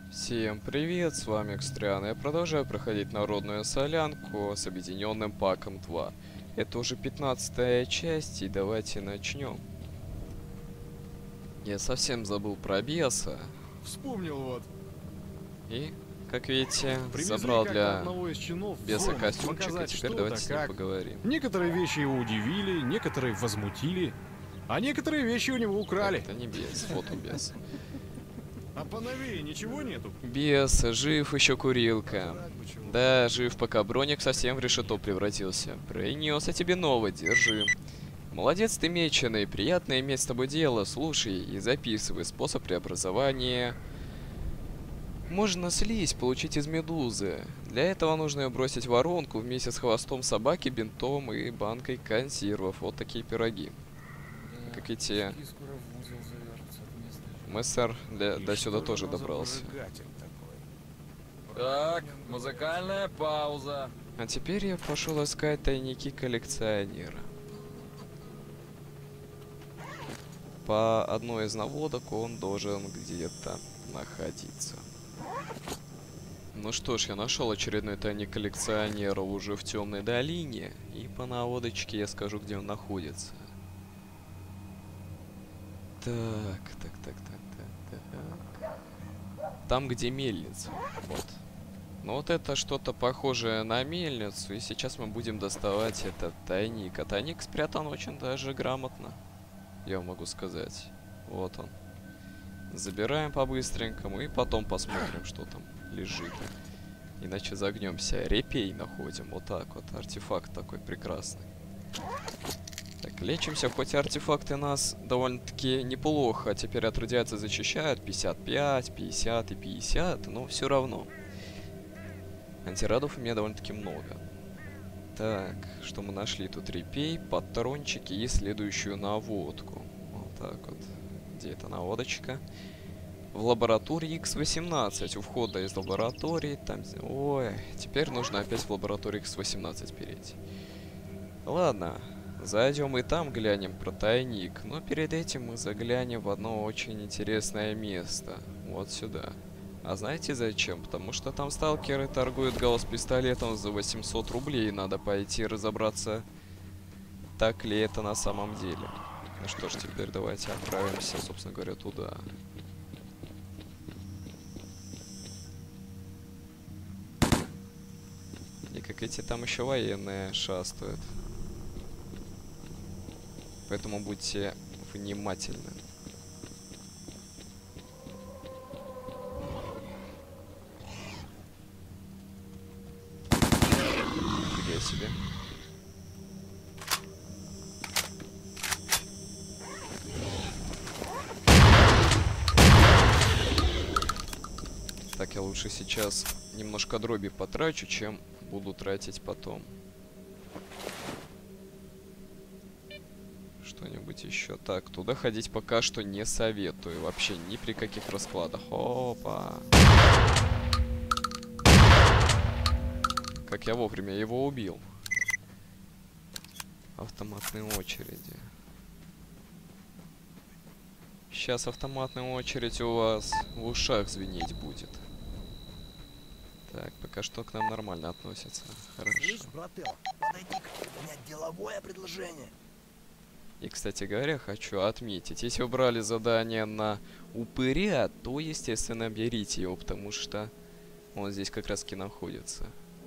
Всем привет, с вами Экстриан. Я продолжаю проходить народную солянку с объединенным паком 2. Это уже 15-я часть, и давайте начнем. Я совсем забыл про беса. Вспомнил вот. И, как видите, Привезли забрал как-то для одного из чинов в беса зону костюмчик, и показать теперь что давайте да с ним как. поговорим. Некоторые вещи его удивили, некоторые возмутили, а некоторые вещи у него украли. Это не бес, вот он бес. А поновее ничего нету? Бес, жив еще курилка. Да, жив, пока Броник совсем в решето превратился. Принес я тебе новое, держи. Молодец ты, меченый, приятно иметь с тобой дело. Слушай и записывай способ преобразования. Можно слизь получить из медузы. Для этого нужно ее бросить в воронку вместе с хвостом собаки, бинтом и банкой консервов. Вот такие пироги. Да, Как и те. скоро в узел завяжутся от местной жизни. Мы, сэр, до сюда что тоже это за добрался. прожигатель такой? Так, музыкальная пауза. А теперь я пошел искать тайники коллекционера. По одной из наводок он должен где-то находиться. Ну что ж, я нашел очередной тайник коллекционера уже в темной долине. И по наводочке я скажу, где он находится. Так. Там, где мельница. Вот. Ну вот это что-то похожее на мельницу. И сейчас мы будем доставать этот тайник. А тайник спрятан очень даже грамотно. Я вам могу сказать. Вот он. Забираем по-быстренькому и потом посмотрим, что там лежит. Иначе загнемся. Репей находим. Вот так вот. Артефакт такой прекрасный. Так, лечимся. Хоть артефакты нас довольно-таки неплохо теперь от радиации защищают. 55, 50 и 50. Но все равно. Антирадов у меня довольно-таки много. Так, что мы нашли? Тут репей, патрончики и следующую наводку. Вот так вот. Где эта наводочка? В лаборатории X18. У входа из лаборатории. Там... Ой, теперь нужно опять в лаборатории X18 перейти. Ладно, зайдем и там глянем про тайник. Но перед этим мы заглянем в одно очень интересное место. Вот сюда. А знаете зачем? Потому что там сталкеры торгуют гаусс-пистолетом за 800 рублей. Надо пойти разобраться, так ли это на самом деле. Ну что ж, теперь давайте отправимся, собственно говоря, туда. И как эти там еще военные шастают. Поэтому будьте внимательны. Фига себе. Так, я лучше сейчас немножко дроби потрачу, чем буду тратить потом. Что-нибудь еще. Так, туда ходить пока что не советую. Вообще ни при каких раскладах. Опа. Как я вовремя его убил. Автоматные очереди. Сейчас автоматная очередь у вас в ушах звенеть будет. Так, пока что к нам нормально относятся. Хорошо. Слышь, брателло, подойди-ка, у меня деловое предложение. И, кстати говоря, хочу отметить, если вы брали задание на упыря, то, естественно, берите его, потому что он здесь как раз-таки находится.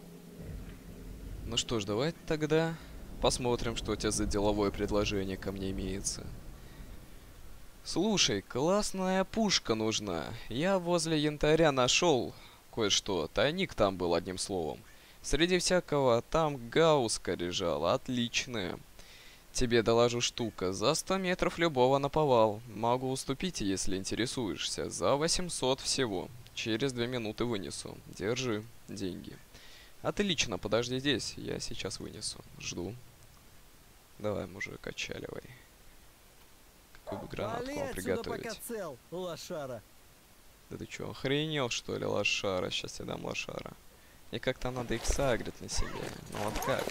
Ну что ж, давайте тогда посмотрим, что у тебя за деловое предложение ко мне имеется. Слушай, классная пушка нужна. Я возле янтаря нашел кое-что. Тайник там был, одним словом. Среди всякого там гаусска лежала. Отличная. Тебе доложу штука. За 100 метров любого наповал. Могу уступить, если интересуешься. За 800 всего. Через 2 минуты вынесу. Держи деньги. Отлично, подожди здесь. Я сейчас вынесу. Жду. Давай, мужик, отчаливай. Какую бы гранатку Вали вам отсюда, приготовить? пока цел, лошара. Да ты чё, охренел, что ли, лошара? Сейчас я дам лошара. И как-то надо их сагрить на себе. Ну вот как?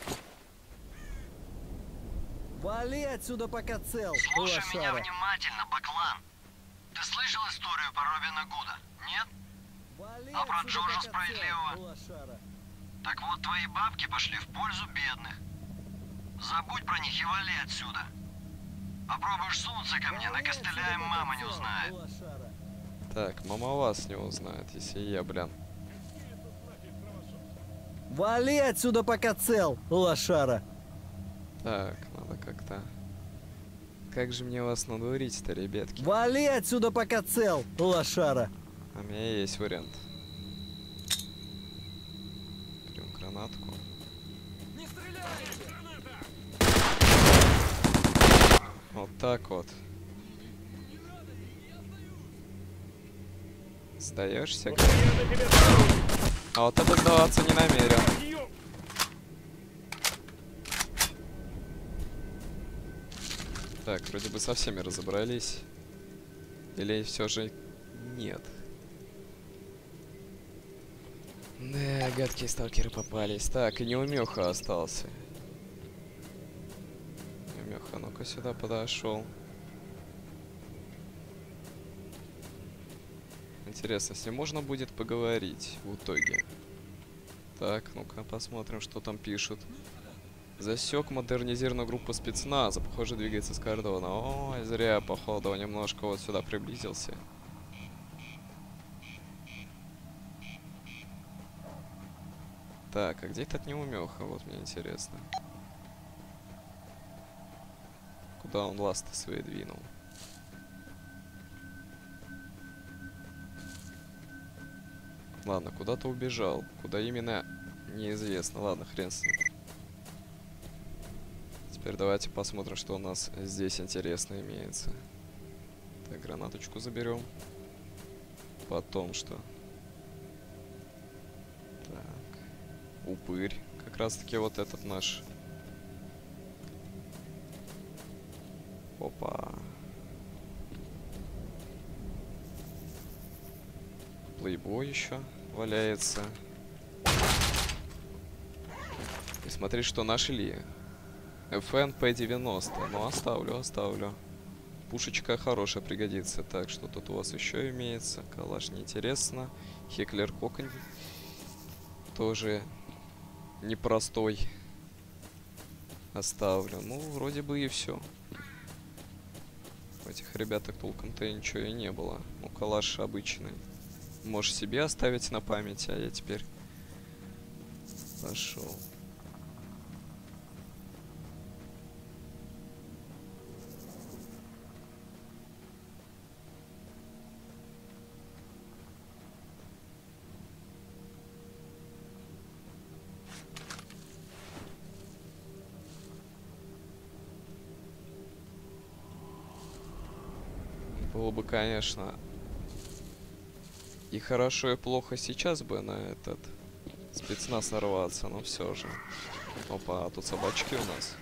Вали отсюда, пока цел, Слушай меня лошара. внимательно, Баклан. Ты слышал историю про Робина Гуда? Нет? Но про Джорджа справедливо. Так вот, твои бабки пошли в пользу бедных. Забудь про них и вали отсюда. Попробуешь сунуться ко мне, накостыляем, мама не узнает. Так, мама вас не узнает, если я, блин. Вали отсюда, пока цел, лошара. Так, надо как-то... Как же мне вас надурить-то, ребятки? Вали отсюда, пока цел, лошара. А у меня есть вариант. Берем гранатку. Не стреляйте! Вот так вот. Сдаешься? А вот это сдаваться не намерен. Так, вроде бы со всеми разобрались. Или все же нет? Да, гадкие сталкеры попались. Так, и неумеха остался. Неумеха, ну-ка сюда подошел. Интересно, с ним можно будет поговорить в итоге? Так, ну-ка посмотрим, что там пишут. Засек модернизированную группу спецназа. Похоже, двигается с кордона. Ой, зря, походу, он немножко вот сюда приблизился. Так, а где этот неумеха? Вот мне интересно. Куда он ласты свои двинул? Ладно, куда-то убежал. Куда именно, неизвестно. Ладно, хрен с ним. Теперь давайте посмотрим, что у нас здесь интересно имеется. Так, гранаточку заберем. Потом что? Так. Упырь. Как раз таки вот этот наш. Опа. Плейбой еще валяется. И смотри, что нашли. FNP-90. Ну, оставлю. Пушечка хорошая пригодится. Так, что тут у вас еще имеется? Калаш неинтересно. Хеклер Коконь. Тоже непростой. Оставлю. Ну, вроде бы и все. У этих ребяток толком-то ничего и не было. Ну, калаш обычный. Можешь себе оставить на память, а я теперь пошел. Было бы, конечно, и хорошо, и плохо сейчас бы на этот спецназ нарваться, но все же. Опа, а тут собачки у нас.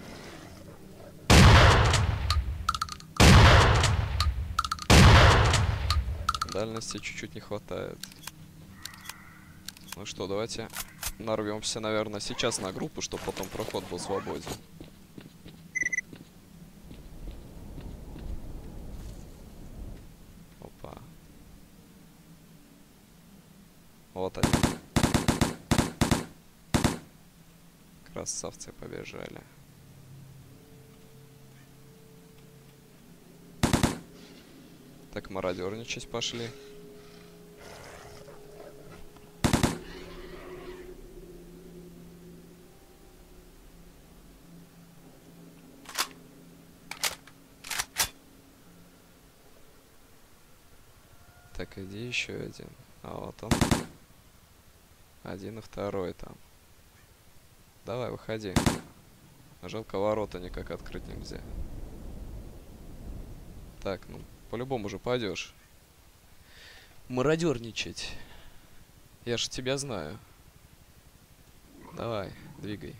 Дальности чуть-чуть не хватает. Ну что, давайте нарвемся, наверное, сейчас на группу, чтобы потом проход был свободен. Опа. Вот они. Красавцы побежали. Так, мародерничать пошли. Так, иди еще один. А вот он. Один и второй там. Давай, выходи. Жалко, ворота никак открыть нельзя. Так, ну, по-любому же пойдешь. Мародерничать. Я ж тебя знаю. Давай, двигай.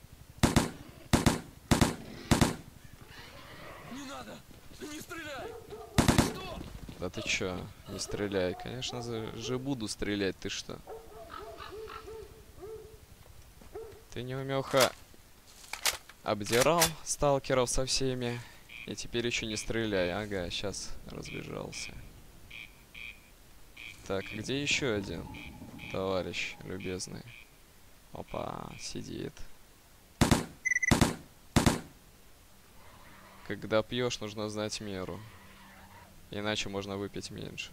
Не надо! Не стреляй! Да ты чё? Не стреляй. Конечно же буду стрелять, ты что? Ты неумеха обдирал сталкеров со всеми. И теперь еще не стреляй. Ага, сейчас разбежался. Так, где еще один товарищ любезный? Опа, сидит. Когда пьешь, нужно знать меру. Иначе можно выпить меньше.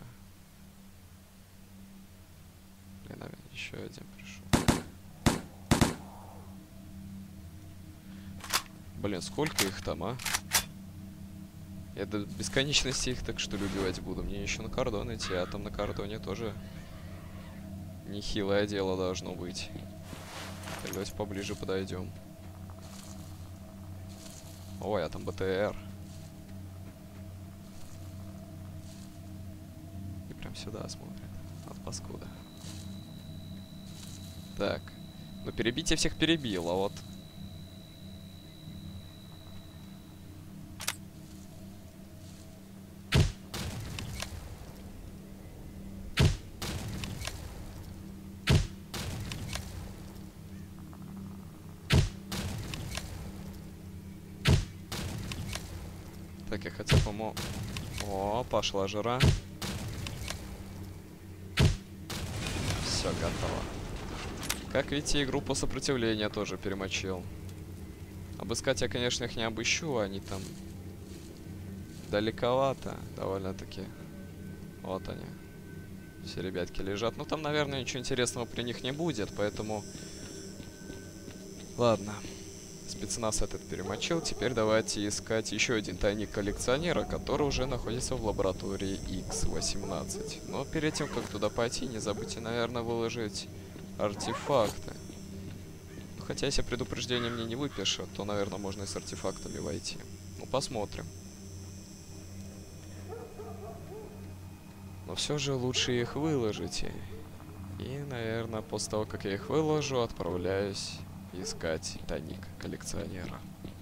Блин, наверное, еще один пришел. Блин, сколько их там, а? Я до бесконечности их так что ли убивать буду. Мне еще на кордон идти, а там на кордоне тоже нехилое дело должно быть. Так, давайте поближе подойдем. Ой, а там БТР. И прям сюда смотрит. От паскуда. Так. Ну перебить я всех перебил, а вот... Так, я хотел помочь. О, пошла жара. Все, готово. Как видите, игру по сопротивлению тоже перемочил. Обыскать я, конечно, их не обыщу, они там далековато довольно-таки. Вот они. Все ребятки лежат. Ну, там, наверное, ничего интересного при них не будет, поэтому... Ладно. Спецназ этот перемочил. Теперь давайте искать еще один тайник коллекционера, который уже находится в лаборатории X18. Но перед тем, как туда пойти, не забудьте, наверное, выложить артефакты. Хотя, если предупреждение мне не выпишет, то, наверное, можно и с артефактами войти. Ну, посмотрим. Но все же лучше их выложите. И, наверное, после того, как я их выложу, отправляюсь искать тайник коллекционера.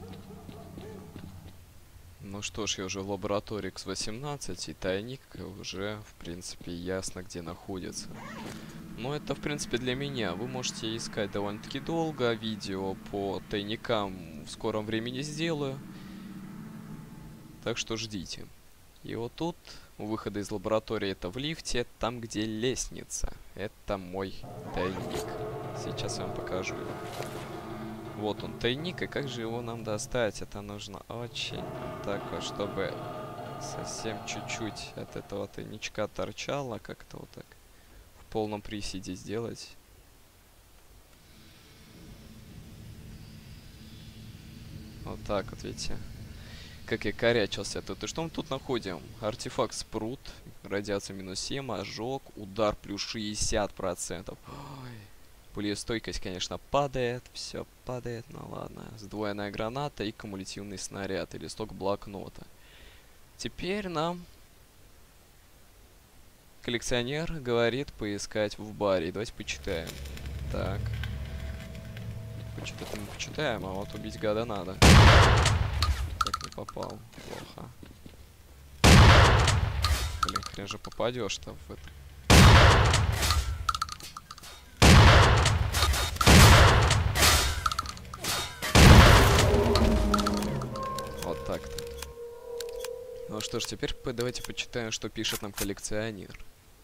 Ну что ж, я уже в лаборатории X18, и тайник уже, в принципе, ясно, где находится. Но это, в принципе, для меня. Вы можете искать довольно-таки долго. Видео по тайникам в скором времени сделаю. Так что ждите. И вот тут, у выхода из лаборатории, это в лифте, там, где лестница. Это мой тайник. Сейчас я вам покажу его. Вот он, тайник, и как же его нам достать? Это нужно очень так вот, чтобы совсем чуть-чуть от этого тайничка торчало, как-то вот так. В полном приседе сделать. Вот так вот, видите? Как я корячился тут. И что мы тут находим? Артефакт спрут, радиация -7, ожог, удар плюс 60%. Ой. Пулестойкость, конечно, падает. Все падает, ну ладно. Сдвоенная граната и кумулятивный снаряд. И листок блокнота. Теперь нам коллекционер говорит поискать в баре. Давайте почитаем. Так. Почитать мы почитаем, а вот убить гада надо. Так, не попал. Плохо. Блин, хрен же попадешь-то в это. Вот так-то. Ну что ж, теперь давайте почитаем, что пишет нам коллекционер.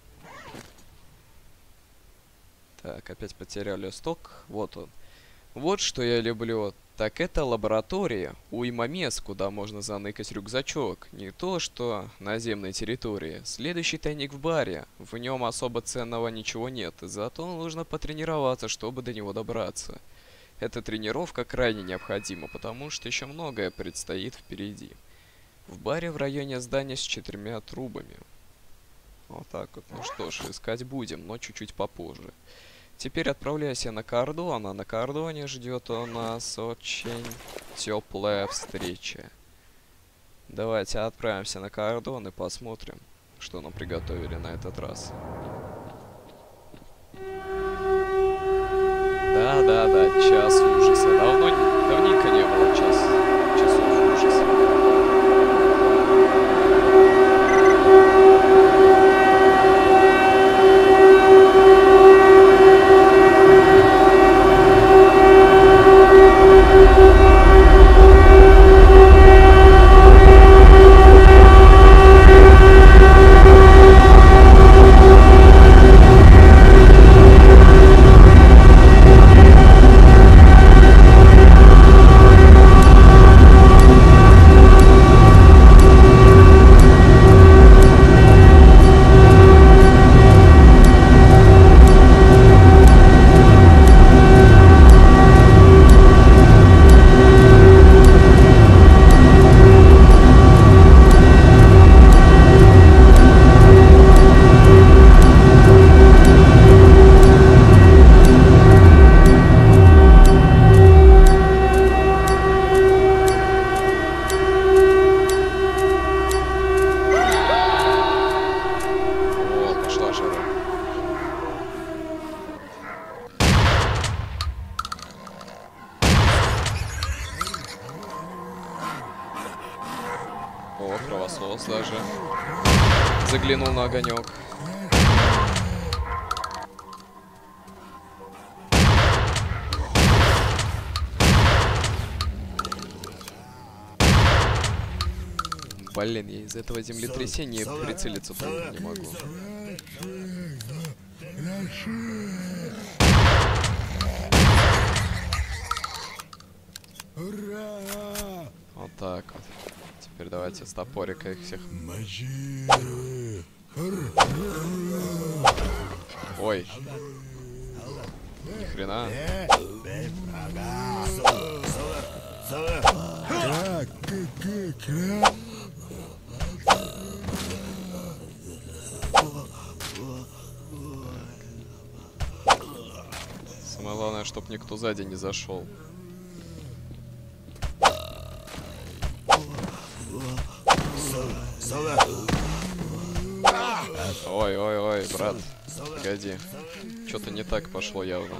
Так, опять потерял листок. Вот он. Вот что я люблю. Так это лаборатория. Уйма мест, куда можно заныкать рюкзачок. Не то, что наземной территории. Следующий тайник в баре. В нем особо ценного ничего нет. Зато нужно потренироваться, чтобы до него добраться. Эта тренировка крайне необходима, потому что еще многое предстоит впереди. В баре в районе здания с 4 трубами. Вот так вот. Ну что ж, искать будем, но чуть-чуть попозже. Теперь отправляюсь я на кордон, а на кордоне ждет у нас очень теплая встреча. Давайте отправимся на кордон и посмотрим, что нам приготовили на этот раз. Да-да-да, час ужаса. Давненько не было часов ужаса. Заглянул на огонек. Блин, я из этого землетрясения прицелиться тоже не могу. Вот так вот. Теперь давайте с топорика их всех. Ой. Ни хрена. Самое главное, чтоб никто сзади не зашел. Ой, брат, погоди. Что-то не так пошло явно.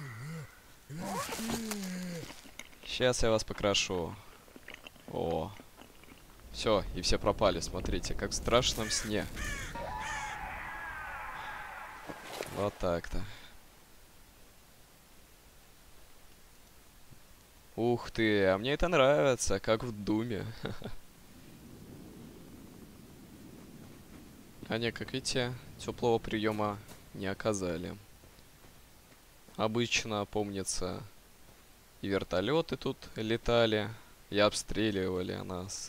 Сейчас я вас покрашу. О. Все, и все пропали, смотрите, как в страшном сне. Вот так-то. Ух ты, а мне это нравится, как в Думе. Они, как видите, теплого приема не оказали. Обычно, помнится, и вертолеты тут летали, и обстреливали нас.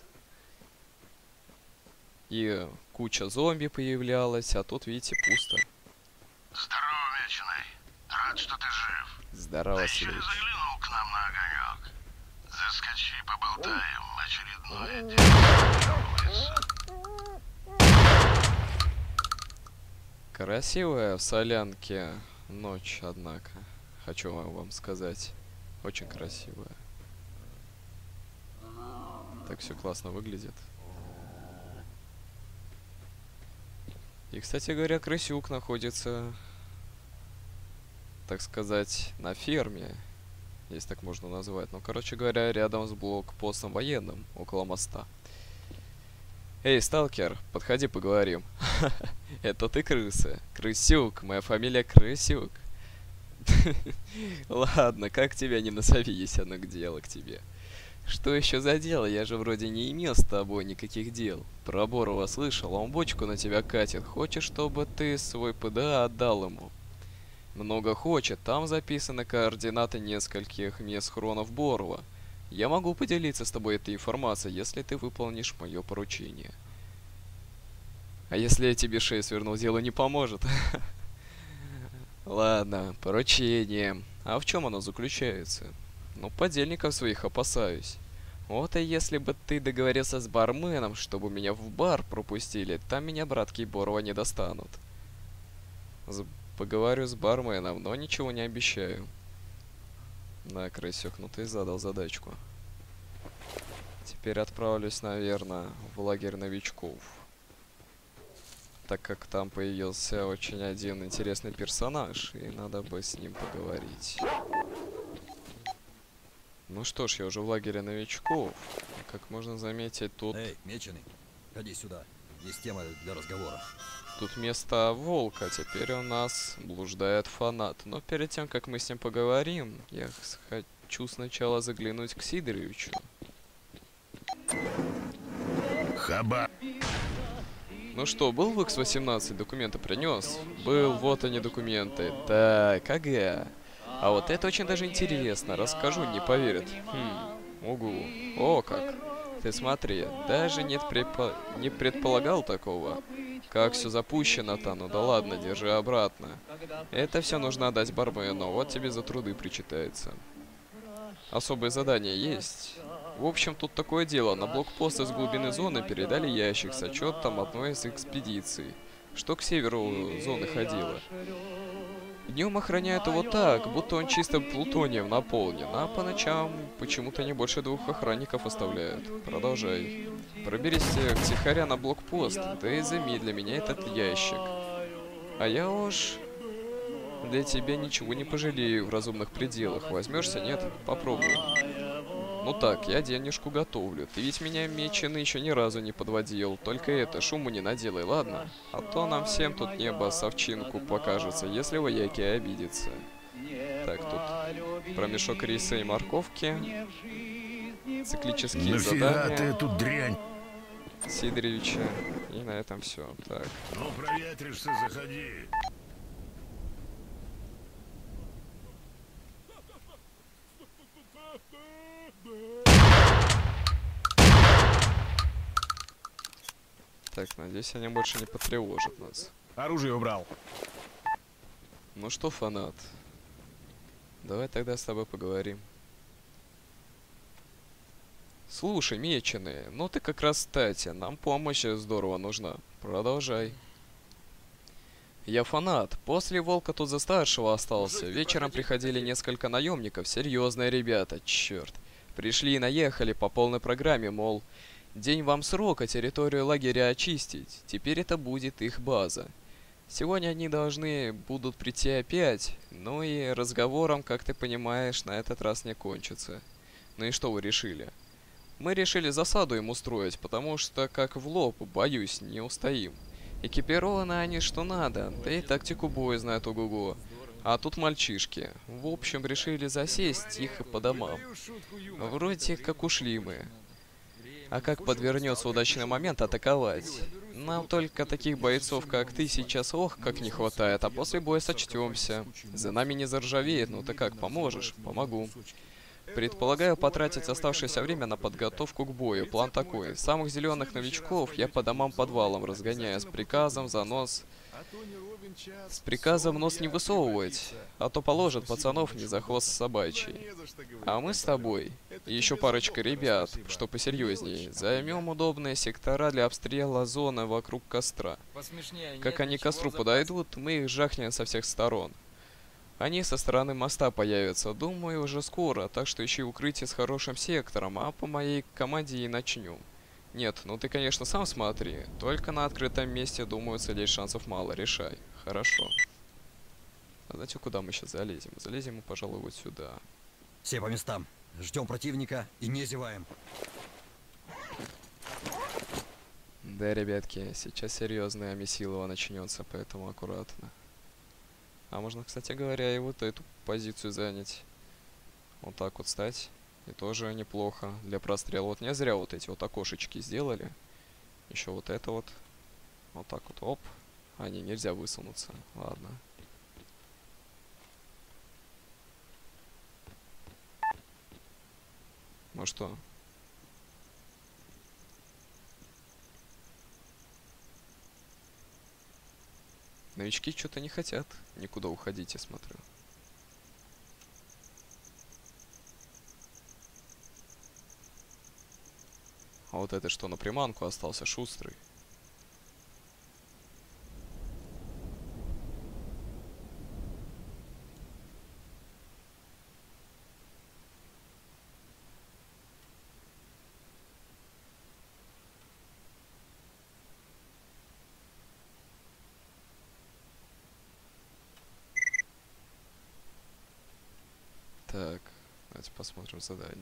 И куча зомби появлялась, а тут, видите, пусто. Здорово, Вечный. Рад, что ты жив. Здорово, Еще Сергей. заглянул к нам на огонек. Заскочи, поболтаем. Очередное дело требуется. Красивая в Солянке ночь, однако. Хочу вам сказать. Очень красивая. Так все классно выглядит. И, кстати говоря, крысюк находится, так сказать, на ферме, если так можно назвать. Ну, короче говоря, рядом с блокпостом военным, около моста. Эй, сталкер, подходи, поговорим. Это ты крыса? Крысюк, моя фамилия Крысюк. Ладно, как тебя не назови, если оно к делу к тебе. Что еще за дело? Я же вроде не имел с тобой никаких дел. Про Борова слышал, он бочку на тебя катит. Хочет, чтобы ты свой ПДА отдал ему. Много хочет, там записаны координаты нескольких мест схронов Борова. Я могу поделиться с тобой этой информацией, если ты выполнишь мое поручение. А если я тебе шею свернул, дело не поможет. Ладно, поручение. А в чем оно заключается? Ну, подельников своих опасаюсь. Вот и если бы ты договорился с барменом, чтобы меня в бар пропустили, там меня братки Борова не достанут. Поговорю с барменом, но ничего не обещаю. Да, крысёк, ну ты задал задачку. Теперь отправлюсь, наверное, в лагерь новичков. Так как там появился очень один интересный персонаж, и надо бы с ним поговорить. Ну что ж, я уже в лагере новичков. Как можно заметить, тут... Эй, Меченый, ходи сюда. Есть тема для разговора. Тут место волка, теперь у нас блуждает фанат. Но перед тем, как мы с ним поговорим, я хочу сначала заглянуть к Сидоровичу. Хаба. Ну что, был в X18, документы принес? Был, вот они документы. Так, ага. А вот это очень даже интересно. Расскажу, не поверят. Угу. О, как. Ты смотри, даже не предполагал такого. Как все запущено-то, ну да ладно, держи обратно. Это все нужно отдать бармену, вот тебе за труды причитается. Особые задания есть. В общем, тут такое дело, на блокпост из глубины зоны передали ящик с отчетом одной из экспедиций, что к северу зоны ходила. Днем охраняют его так, будто он чисто плутонием наполнен, а по ночам почему-то не больше 2 охранников оставляют. Продолжай. Проберись втихаря на блокпост, да и займи для меня этот ящик. А я уж для тебя ничего не пожалею в разумных пределах. Возьмешься, нет? Попробуй. Ну так, я денежку готовлю. Ты ведь меня, меченый, еще ни разу не подводил. Только это, шуму не наделай, ладно? А то нам всем тут небо совчинку покажется, если вояки обидятся. Так, тут про мешок риса и морковки. Циклические задания. ты эту дрянь? Сидоровича. И на этом все. Так. Ну, проветришься, заходи. Так, надеюсь, они больше не потревожат нас. Оружие убрал. Ну что, фанат? Давай тогда с тобой поговорим. Слушай, меченые, ну ты как раз кстати, нам помощь здорово нужна. Продолжай. Я фанат. После Волка тут за старшего остался. Вечером приходили несколько наемников. Серьезные ребята, черт. Пришли и наехали по полной программе, мол, день вам срока территорию лагеря очистить. Теперь это будет их база. Сегодня они должны будут прийти опять. Ну и разговором, как ты понимаешь, на этот раз не кончится. Ну и что вы решили? Мы решили засаду им устроить, потому что, как в лоб, боюсь, не устоим. Экипированы они что надо, да и тактику боя знают ого-го. А тут мальчишки. В общем, решили засесть тихо по домам. Вроде как ушли мы. А как подвернется удачный момент атаковать? Нам только таких бойцов, как ты, сейчас ох, как не хватает, а после боя сочтемся. За нами не заржавеет, ну ты как, поможешь? Помогу. Предполагаю потратить оставшееся время на подготовку к бою. План такой. Самых зеленых новичков я по домам-подвалам разгоняю с приказом за нос... С приказом нос не высовывать, а то положат пацанов не за хвост собачий. А мы с тобой и еще парочка ребят, что посерьезнее, займем удобные сектора для обстрела зоны вокруг костра. Как они к костру подойдут, мы их жахнем со всех сторон. Они со стороны моста появятся, думаю, уже скоро, так что ищи укрытие с хорошим сектором, а по моей команде и начнем. Нет, ну ты, конечно, сам смотри, только на открытом месте, думаю, целей шансов мало, решай. Хорошо. А знаете, куда мы сейчас залезем? Залезем мы, пожалуй, вот сюда. Все по местам. Ждем противника и не зеваем. Да, ребятки, сейчас серьезная месилова начнется, поэтому аккуратно. А можно, кстати говоря, и вот эту позицию занять. Вот так вот стать. И тоже неплохо для прострела. Вот не зря вот эти вот окошечки сделали. Еще вот это вот. Вот так вот, оп. А, не, нельзя высунуться. Ладно. Ну что? Новички что-то не хотят никуда уходить, я смотрю. А вот это что, на приманку остался, шустрый. Так, давайте посмотрим задание.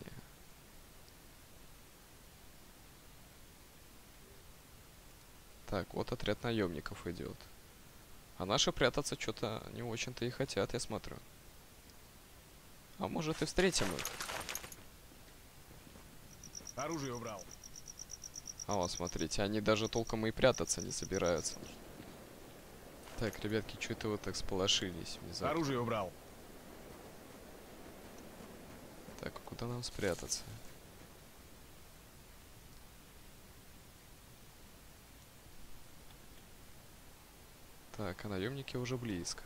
Так, вот отряд наемников идет. А наши прятаться что-то не очень-то и хотят, я смотрю. А может и встретим их? Оружие убрал. А вот, смотрите, они даже толком и прятаться не собираются. Так, ребятки, что-то вы так сполошились внезапно. Оружие убрал. Так, а куда нам спрятаться? Так, а наемники уже близко.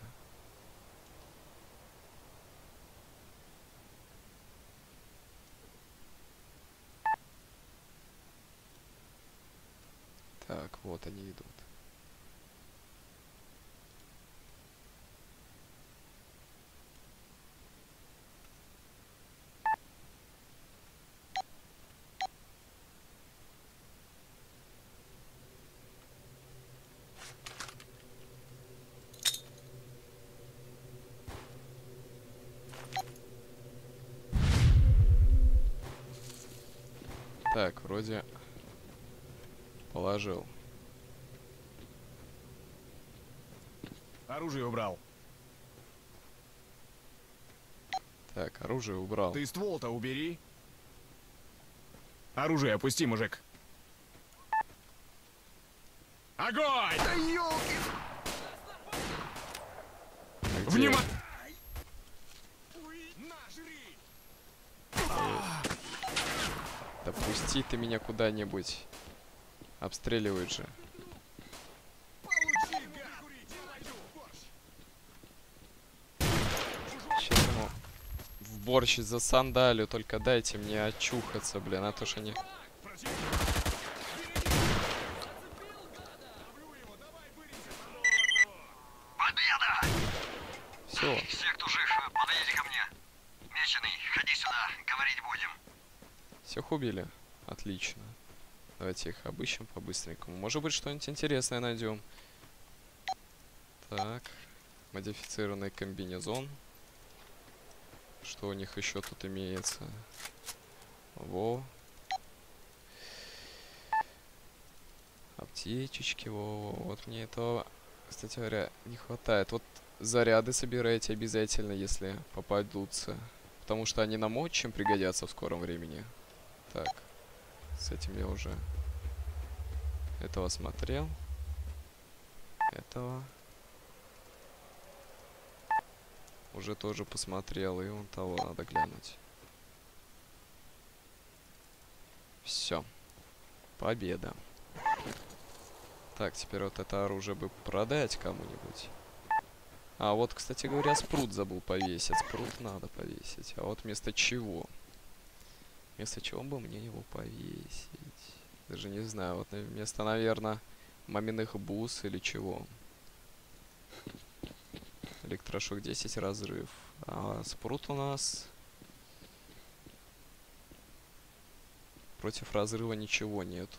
Так, вот они идут. Так, вроде положил. Оружие убрал. Так, оружие убрал. Ты ствол-то убери. Оружие опусти, мужик. Огонь! Да ёлки! Где? Внимание! Да пусти ты меня куда-нибудь. Обстреливают же. Сейчас ему в борщ за сандалию, только дайте мне очухаться, блин, а то ж они... Победа! Все, Все, кто жив, подойдите ко мне. Меченый, ходи сюда, говорить будем. всех убили. Отлично. Давайте их обыщем по-быстренькому. Может быть, что-нибудь интересное найдем. Так. Модифицированный комбинезон. Что у них еще тут имеется? Во. Аптечечки, во. Вот мне этого, кстати говоря, не хватает. Вот заряды собирайте обязательно, если попадутся. Потому что они нам очень пригодятся в скором времени. Так. С этим я уже этого смотрел. Этого уже тоже посмотрел. И вон того надо глянуть. Все. Победа. Так, теперь вот это оружие бы продать кому-нибудь. А вот, кстати говоря, спрут забыл повесить. Спрут надо повесить. А вот вместо чего? Вместо чего бы мне его повесить? Даже не знаю. Вот вместо, наверное, маминых бус или чего. Электрошок 10, разрыв. А спрут у нас... Против разрыва ничего нету.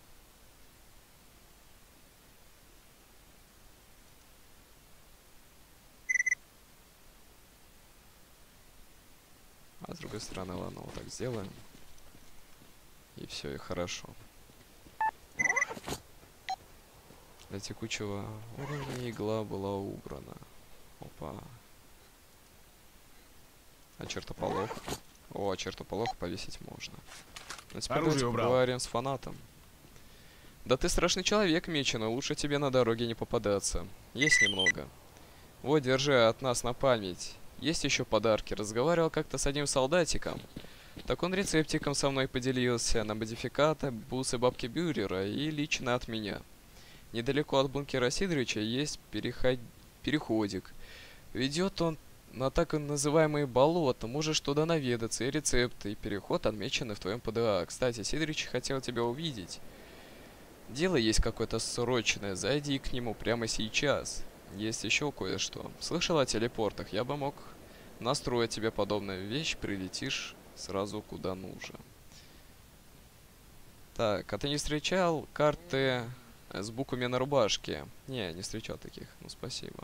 А с другой стороны, ладно, вот так сделаем. И все, и хорошо. Для текучего уровня игла была убрана. Опа. А чертополох? О, чертополох повесить можно. Ну, теперь Оружие давайте убрал. поговорим с фанатом. Да ты страшный человек, Меченый. Лучше тебе на дороге не попадаться. Есть немного. Вот, держи от нас на память. Есть еще подарки. Разговаривал как-то с одним солдатиком. Так он рецептиком со мной поделился на модификаты, бусы бабки Бюрера и лично от меня. Недалеко от бункера Сидоровича есть переходик. Ведет он на так называемые болота. Можешь туда наведаться, и рецепты, и переход отмечены в твоем ПДА. Кстати, Сидорович хотел тебя увидеть. Дело есть какое-то срочное. Зайди к нему прямо сейчас. Есть еще кое-что. Слышал о телепортах? Я бы мог настроить тебе подобную вещь. Прилетишь сразу куда нужно. Так, а ты не встречал карты с буквами на рубашке? Не встречал таких. Ну, спасибо.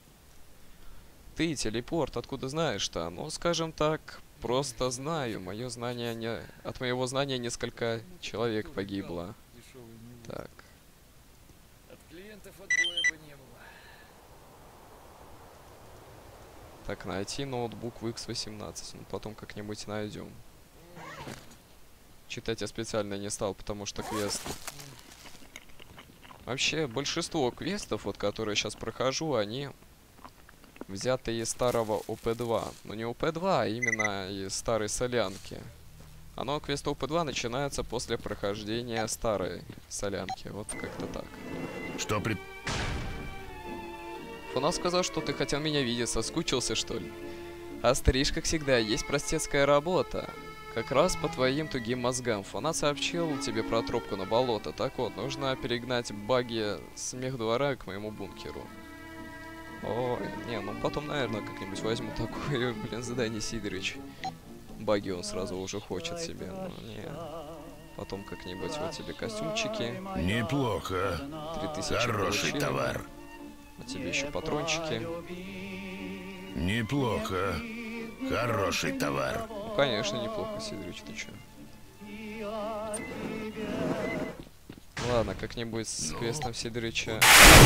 Ты телепорт, откуда знаешь-то? Ну, скажем так, просто знаю. Мое знание не... От моего знания несколько человек погибло. Так. От клиентов отбоя бы не было. Так, найти ноутбук в X18. Ну, потом как-нибудь найдем. Читать я специально не стал, потому что квест... Вообще, большинство квестов, вот, которые я сейчас прохожу, они взяты из старого ОП-2. Ну, не ОП-2, а именно из старой солянки. Оно, квест ОП-2, начинается после прохождения старой солянки. Вот как-то так. Что при... Фунал сказал, что ты хотел меня видеть, соскучился, что ли? А стриж, как всегда, есть простецкая работа. Как раз по твоим тугим мозгам. Фанат сообщил тебе про тропку на болото. Так вот, нужно перегнать баги с мехдвора к моему бункеру. Ой, не, ну потом, наверное, как-нибудь возьму такое, блин, задание Сидорович. Баги он сразу уже хочет себе, но не. Потом как-нибудь вот тебе костюмчики. Неплохо. 3000 Хороший получили. товар. А тебе еще патрончики. Неплохо. Хороший товар. Ну, конечно, неплохо, Сидорович, ты чё? Ладно, как-нибудь с квестом Сидорыча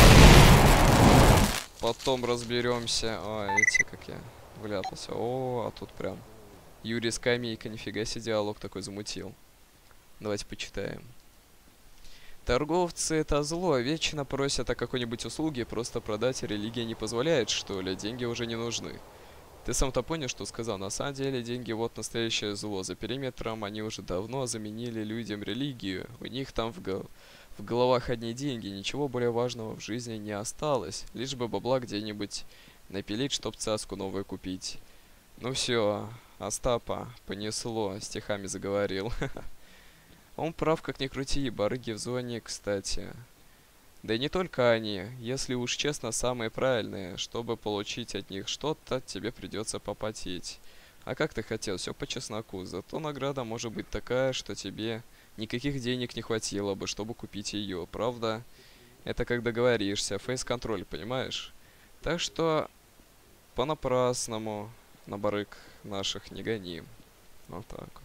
потом разберемся. О, видите, как я вляпался. О, а тут прям Юрий Скамейка, нифига себе диалог такой замутил. Давайте почитаем. Торговцы — это зло, вечно просят о какой-нибудь услуге, просто продать религия не позволяет, что ли, деньги уже не нужны. Ты сам-то понял, что сказал? На самом деле деньги вот настоящее зло. За периметром они уже давно заменили людям религию. У них там в головах одни деньги, ничего более важного в жизни не осталось. Лишь бы бабла где-нибудь напилить, чтоб цаску новую купить. Ну все, Остапа понесло, стихами заговорил. Он прав, как ни крути, барыги в зоне, кстати. Да и не только они, если уж честно, самые правильные. Чтобы получить от них что-то, тебе придется попотеть. А как ты хотел, все по чесноку. Зато награда может быть такая, что тебе никаких денег не хватило бы, чтобы купить ее. Правда? Это как договоришься, фейс-контроль, понимаешь? Так что понапрасному на барыг наших не гони. Вот так вот.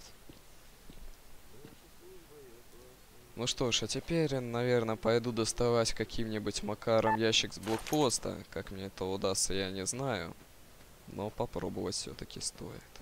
Ну что ж, а теперь, наверное, пойду доставать каким-нибудь макаром ящик с блокпоста. Как мне это удастся, я не знаю. Но попробовать все-таки стоит.